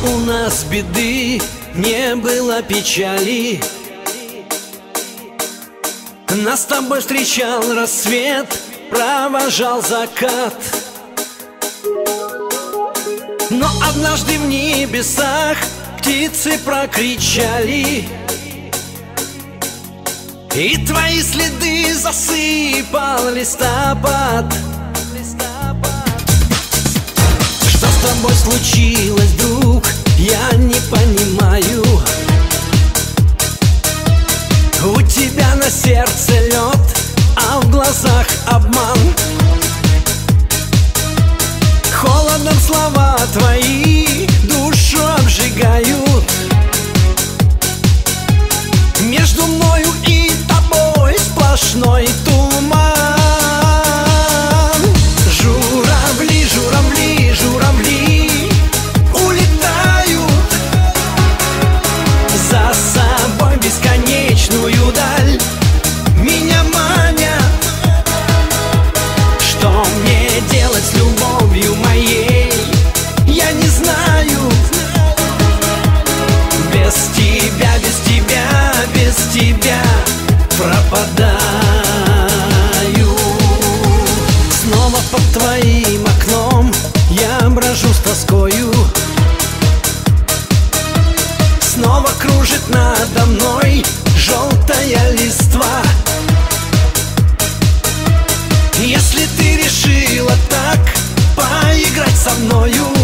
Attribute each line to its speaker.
Speaker 1: у нас беды, не было печали. Нас с тобой встречал рассвет, провожал закат. Но однажды в небесах птицы прокричали, и твои следы засыпал листопад. Что с тобой случилось, друг, я не понимаю. У тебя на сердце лед, а в глазах обман. Холодом слова твои душу обжигают. Между мною и тобой сплошной туман. Журавли, журавли, журавли улетают за собой бесконечную даль. Меня манят. Что мне делать с любовью моей, я не знаю. Без тебя, без тебя, без тебя пропадаю. Снова под твоим окном я брожу с тоскою. Снова кружит надо мной желтая листва. Если ты решила так поиграть со мною,